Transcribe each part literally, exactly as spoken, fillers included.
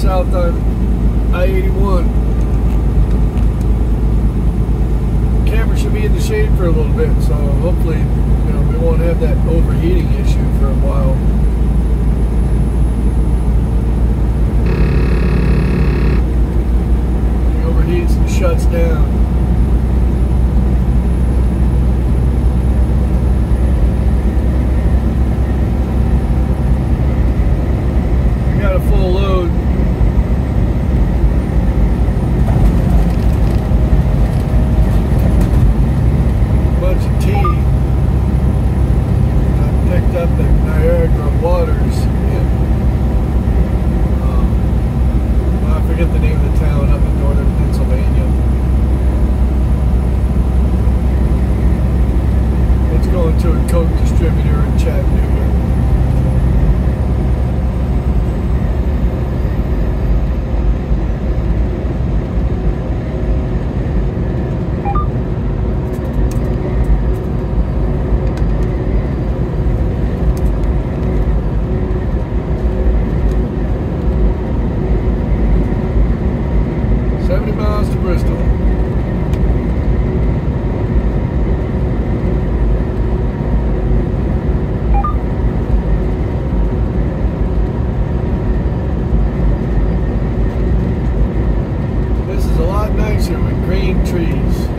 south on I eighty-one. Camera should be in the shade for a little bit, so hopefully, you know, we won't have that overheating issue for a while. It overheats and shuts down. I got a full load. Up at Niagara Waters in, um, I forget the name of the town up in northern Pennsylvania. It's going to a Coke distributor in Chattanooga. seventy miles to Bristol. This is a lot nicer with green trees.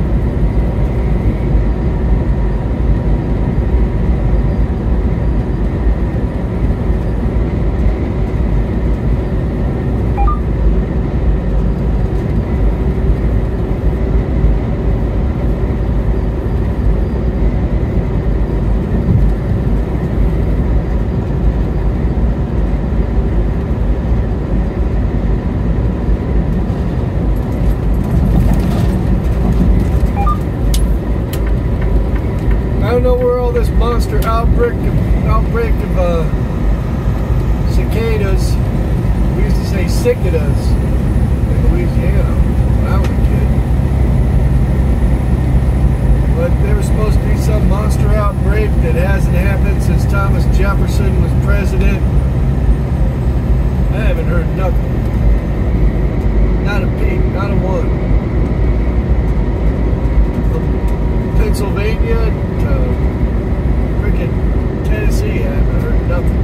I don't know where all this monster outbreak of, outbreak of uh, cicadas, we used to say cicadas in Louisiana when I was a kid. But there was supposed to be some monster outbreak that hasn't happened since Thomas Jefferson was president. I haven't heard nothing. Not a peep, not a one. Pennsylvania to freaking Tennessee, I haven't heard nothing.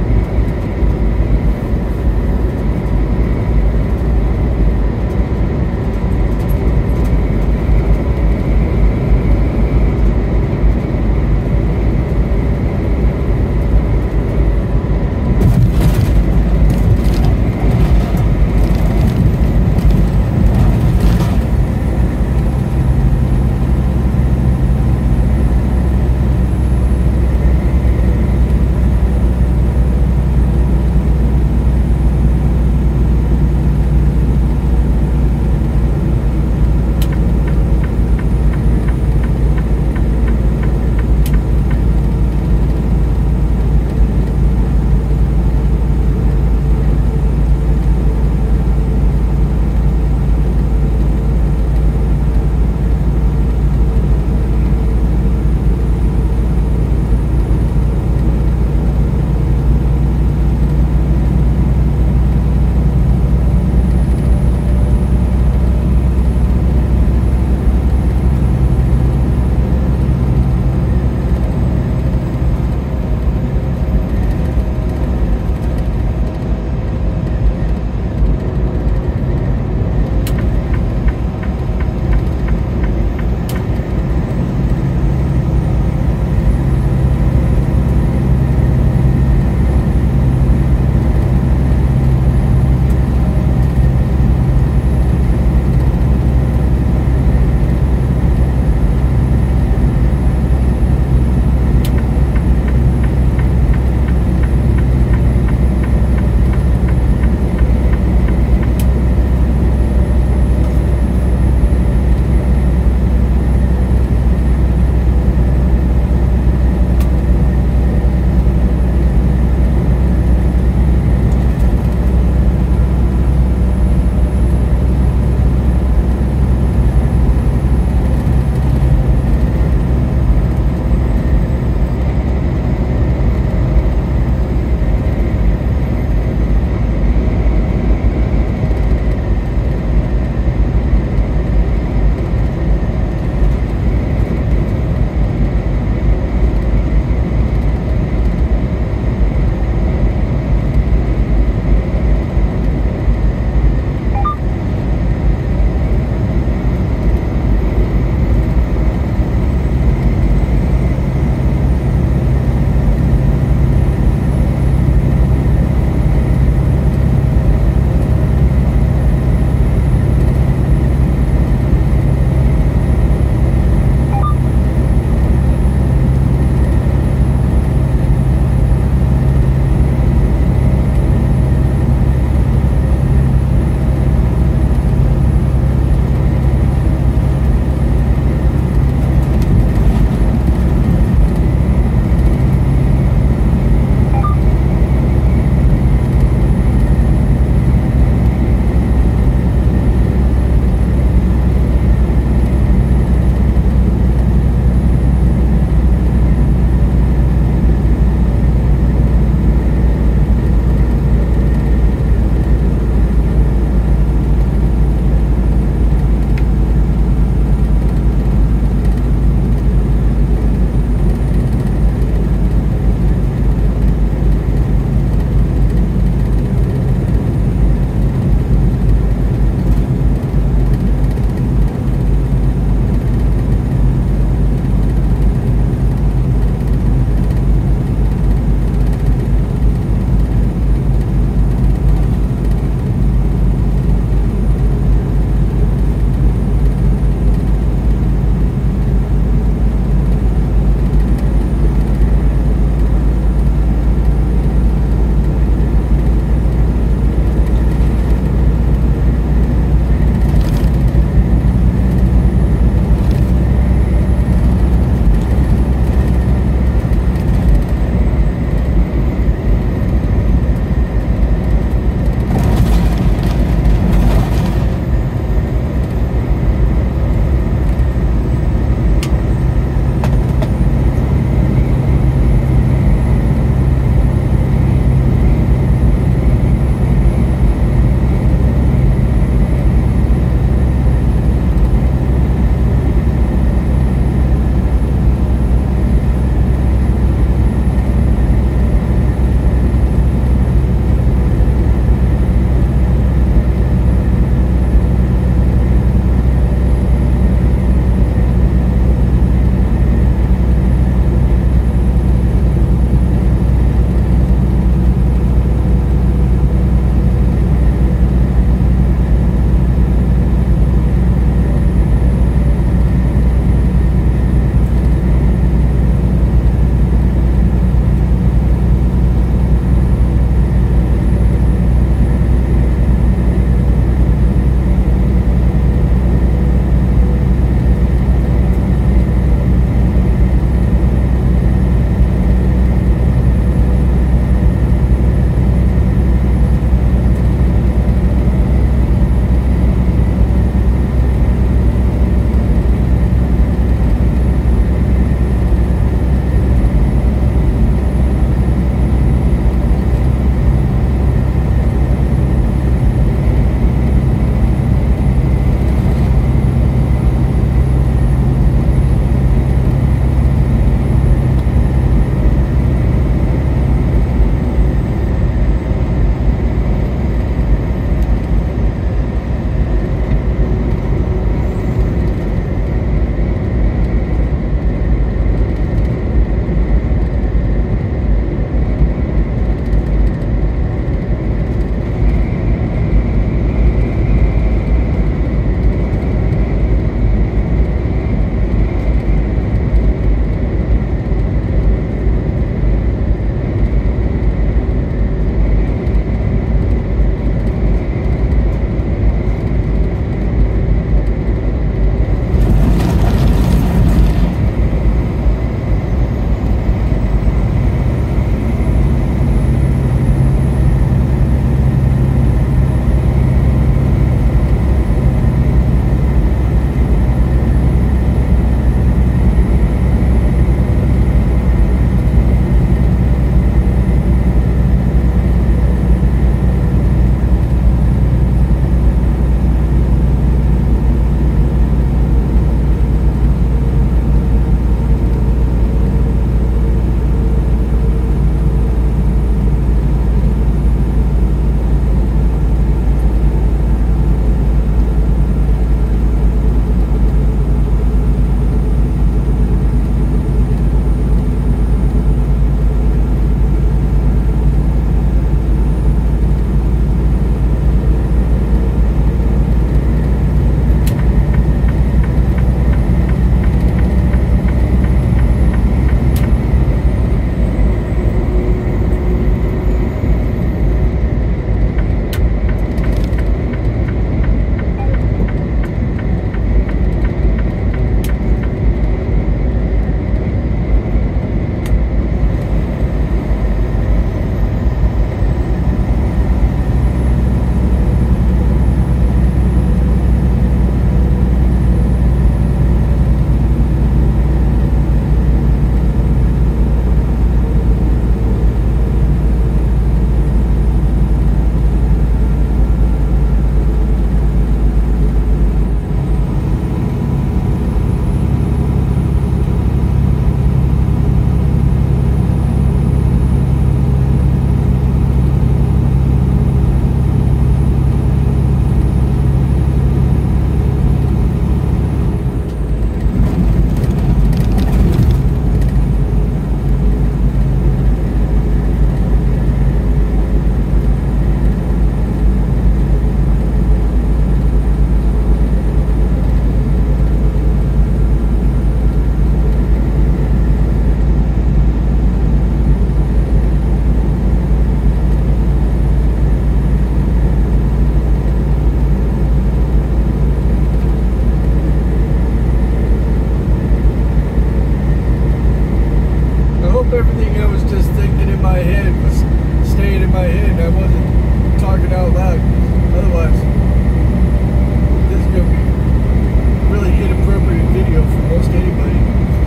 hope everything I was just thinking in my head was staying in my head. I wasn't talking out loud. Otherwise, this is going to be a really inappropriate video for most anybody.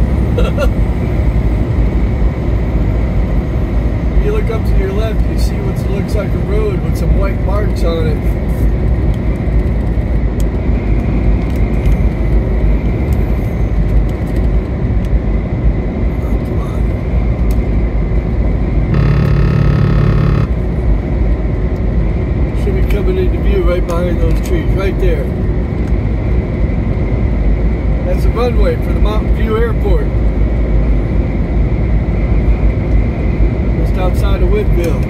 You look up to your left, you see what looks like a road with some white marks on it. Oh, come on. Should be coming into view right behind those trees, right there. That's the runway for the Mountain View Airport. Outside of Whitville.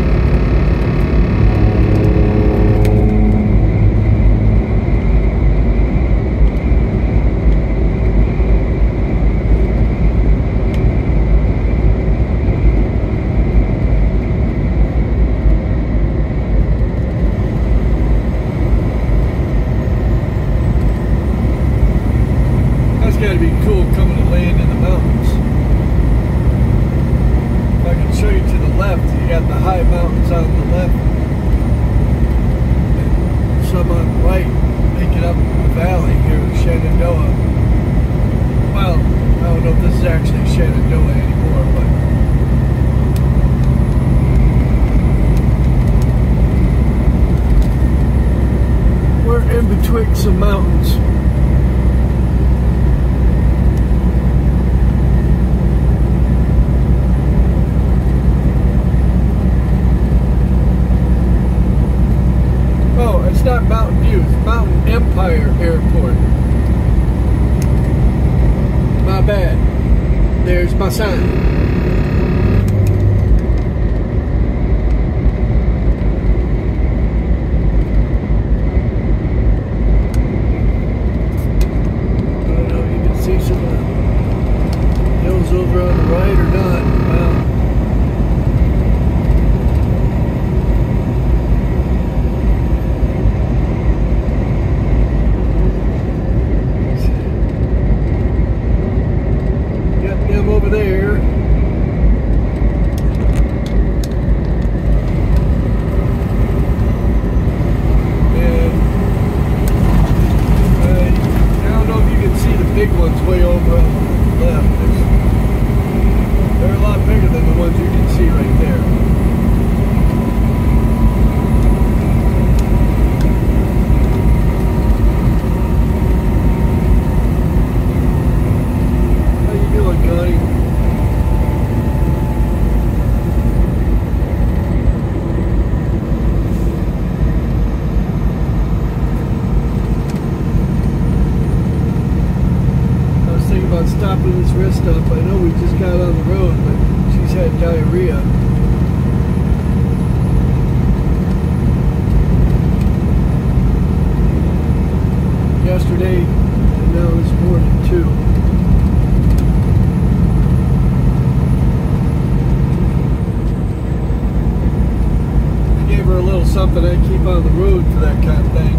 That's got to be cool coming to land in the mountains. I can show you to the left, you got the high mountains on the left and some on the right making up the valley here in Shenandoah. Well, I don't know if this is actually Shenandoah anymore, but we're in between some mountains. It's not Mountain View, it's Mountain Empire Airport. My bad. There's my sign. I don't know if you can see some of the hills over on the right or not. Wow. Over there. And uh, I don't know if you can see the big ones way over on the left. There's, they're a lot bigger than the ones you can see right there. Stopping this rest stop. I know we just got on the road, but she's had diarrhea. Yesterday and now this morning too. I gave her a little something I keep on the road for that kind of thing.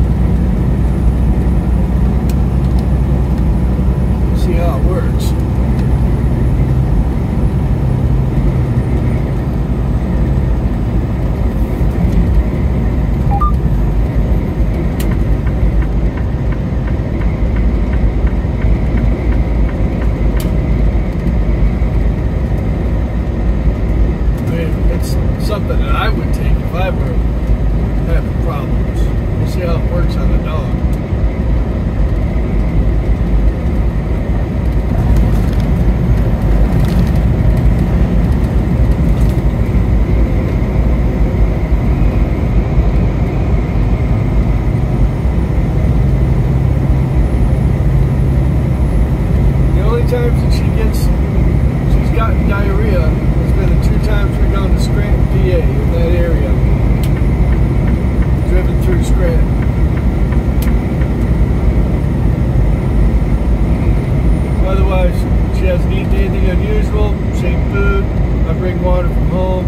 See how it works. I mean, it's something that I would take if I were having problems. We'll see how it works on a dog. Times that she gets, she's gotten diarrhea has been the two times we've gone to Scranton, P A, in that area. Driven through Scranton. Otherwise, she hasn't eaten anything unusual, same food. I bring water from home.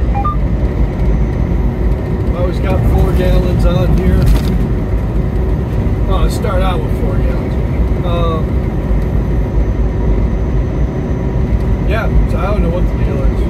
I always got four gallons on here. Well, I start out with four gallons. Um, Yeah, so I don't know what the deal is.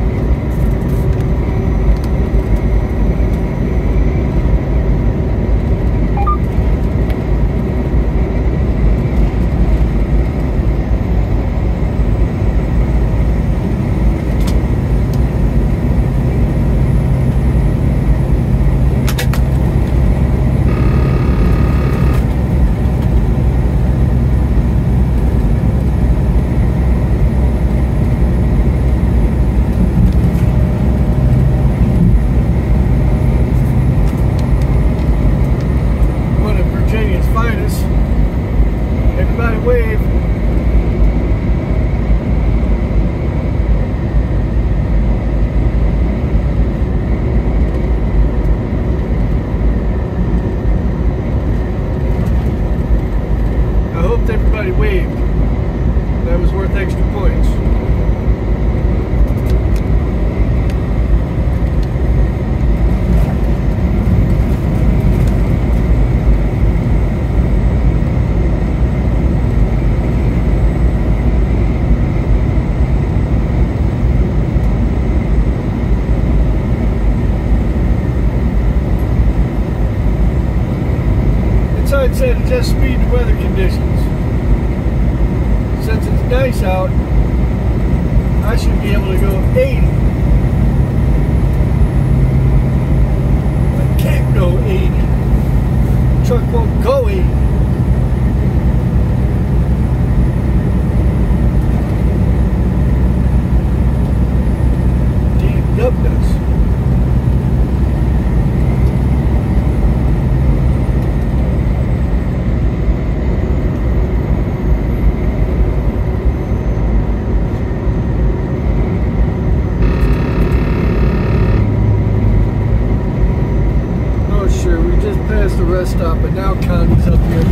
Everybody wave. I hoped everybody waved. That was worth extra points. I'd say to just speed the weather conditions. Since it's nice out, I should be able to go eighty. I can't go eighty. The truck won't go eighty. Damn nub nuts. Past the rest stop, but now Connie's up here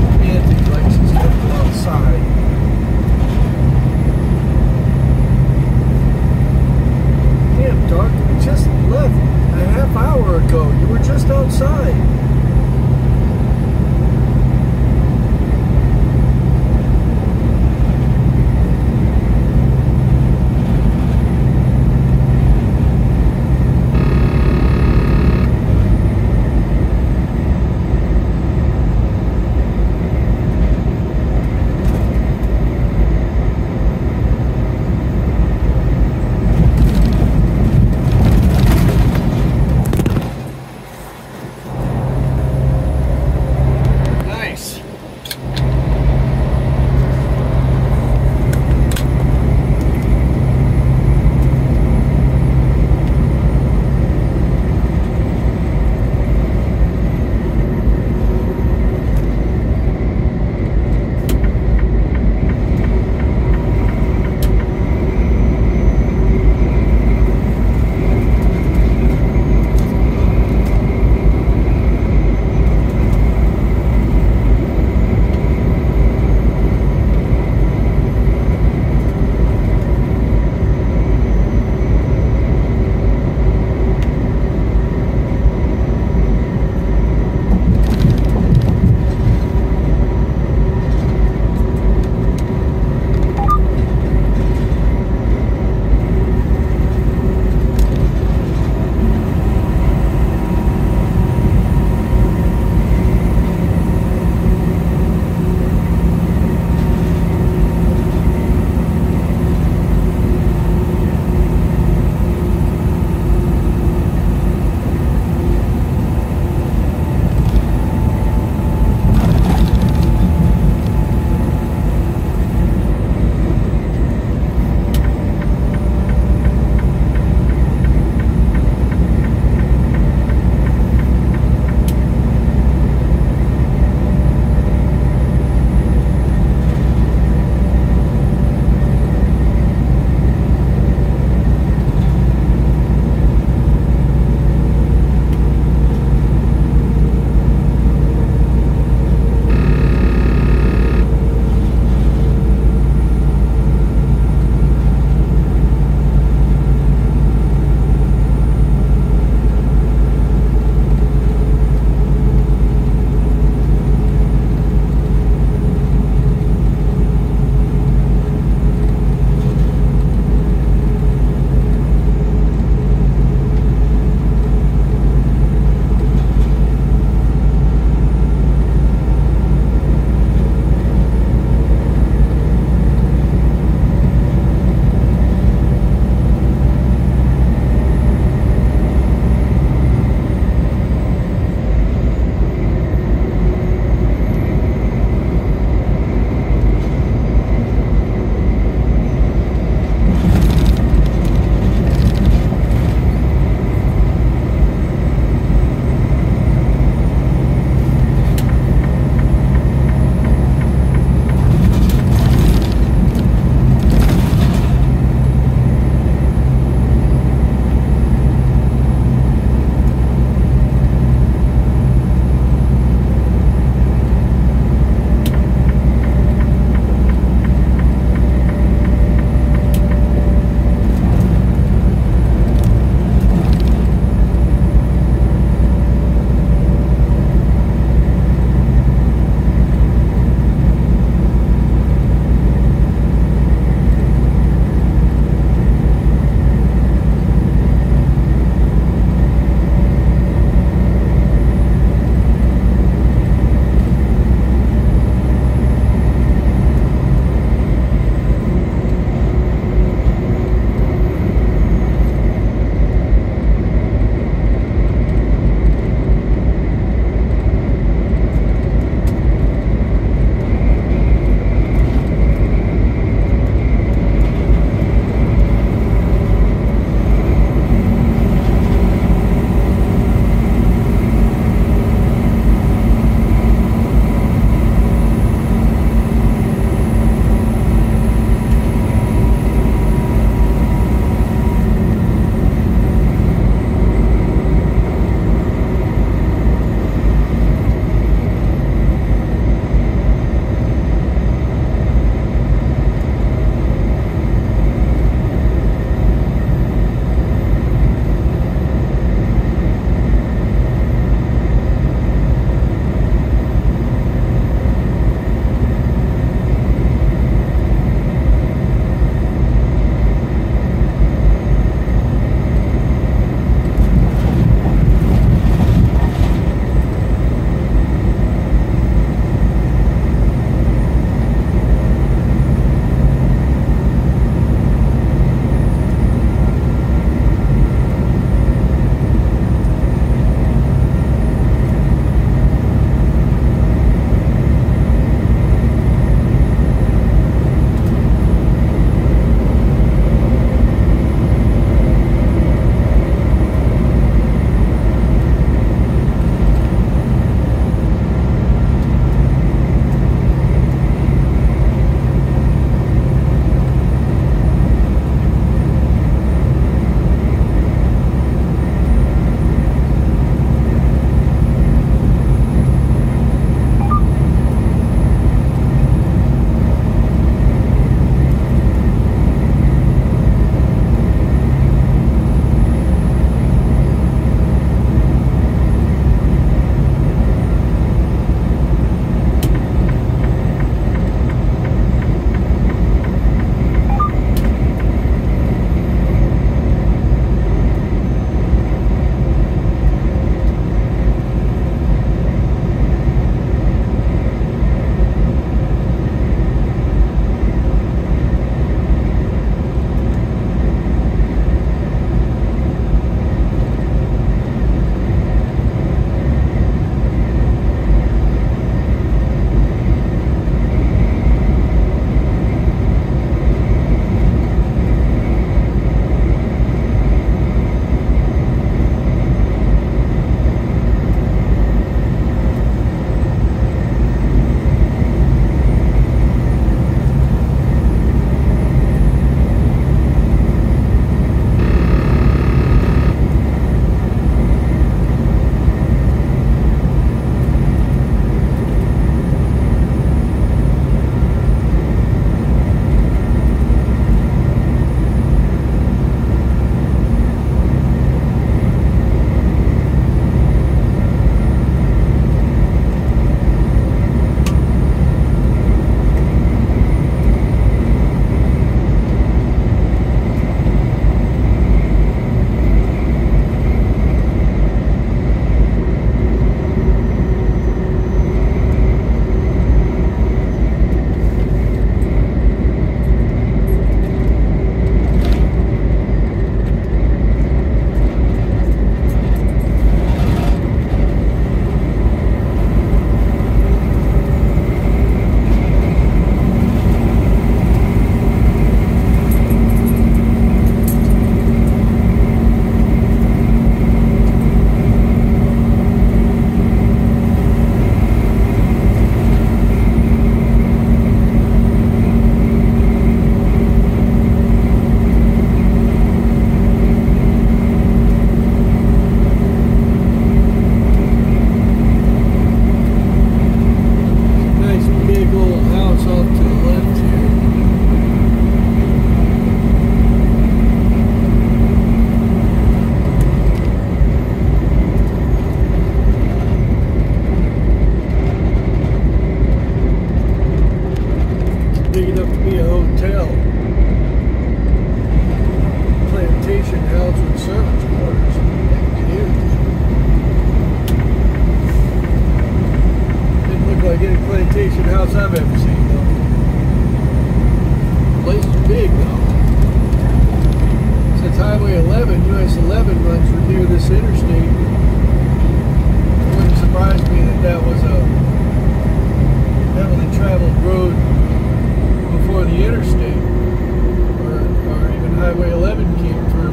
eleven runs near this interstate. It wouldn't surprise me that that was a heavily traveled road before the interstate, or, or even Highway eleven came through.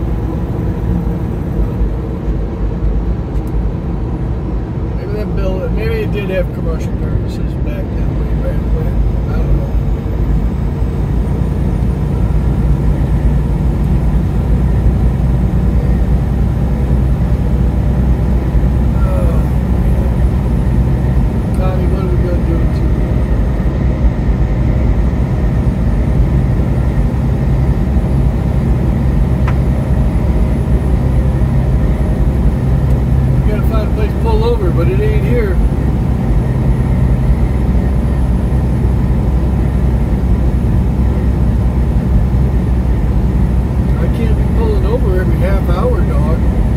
Maybe that bill, maybe it did have commercial purposes back then, way back when. I don't know. But it ain't here. I can't be pulling over every half hour, dog.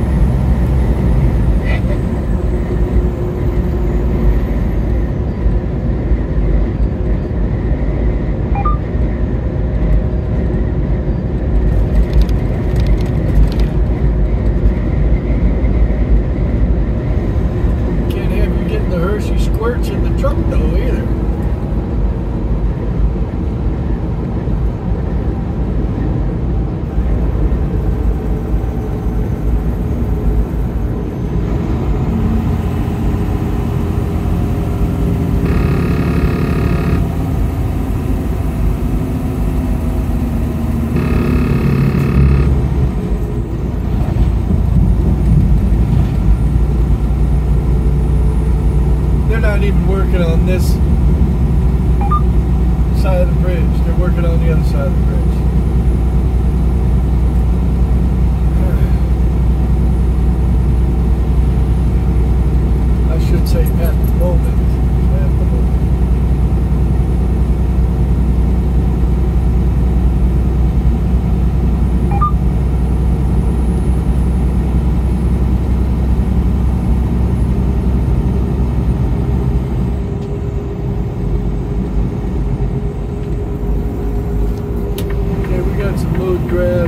Squirts in the truck though either. Not even working on this side of the bridge. They're working on the other side of the bridge. I should say at the moment. At the moment. Grass.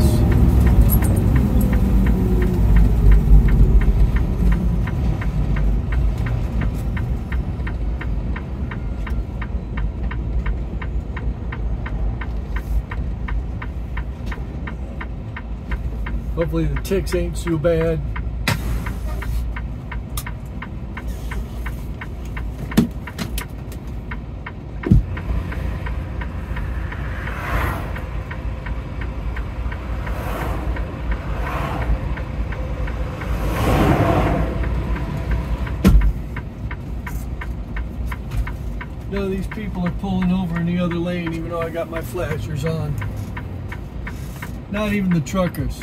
Hopefully the ticks ain't too bad. None of these people are pulling over in the other lane, even though I got my flashers on. Not even the truckers.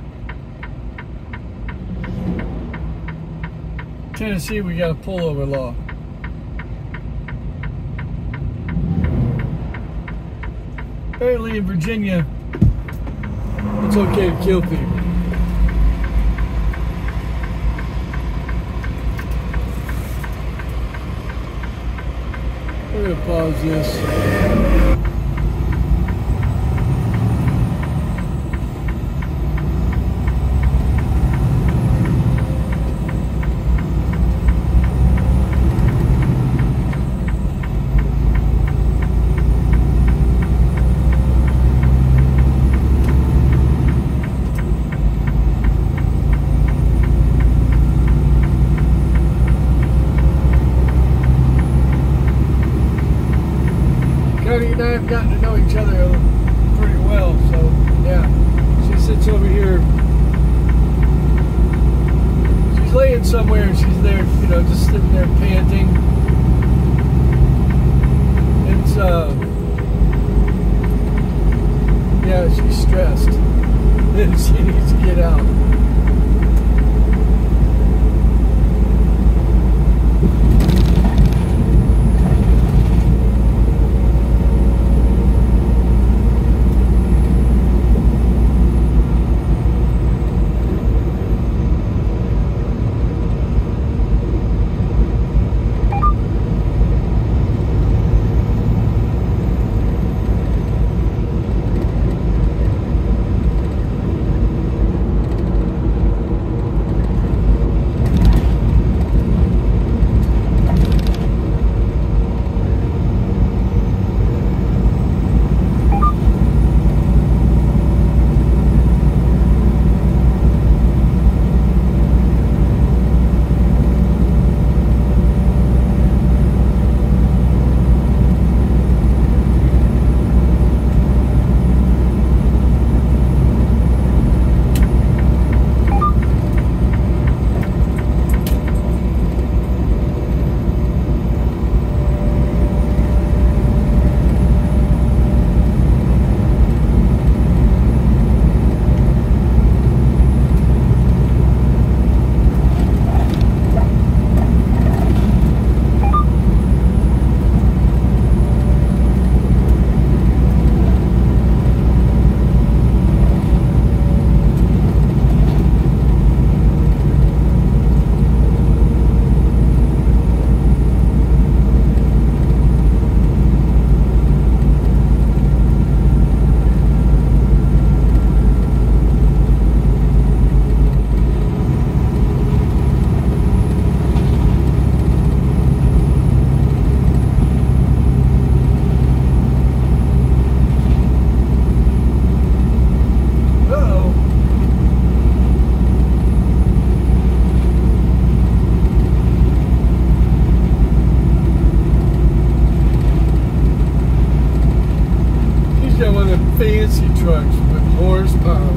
Tennessee, we got a pullover law. Apparently in Virginia, it's okay to kill people. We're going to pause this. Cody and I have gotten to know each other pretty well, so yeah. She sits over here. She's laying somewhere and she's there, you know, just sitting there panting. It's, uh, yeah, she's stressed. And she needs to get out. trucks with horsepower.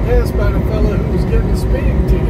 passed by the fellow who was getting a speeding ticket.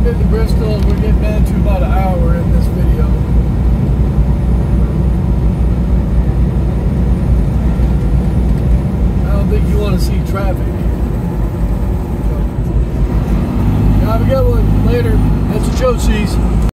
into Bristol, and we're getting down to about an hour in this video. I don't think you want to see traffic. So, have a good one. Later. That's what Joe sees.